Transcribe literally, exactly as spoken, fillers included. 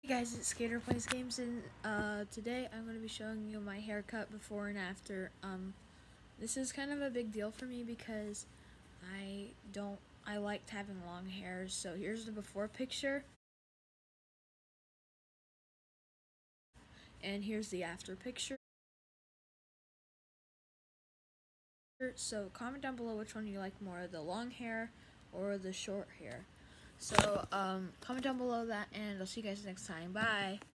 Hey guys, it's Skater Plays Games, and uh, today I'm going to be showing you my haircut before and after. Um, this is kind of a big deal for me because I don't, I liked having long hair. So here's the before picture, and here's the after picture. So comment down below which one you like more, the long hair or the short hair. So um, comment down below that, and I'll see you guys next time. Bye!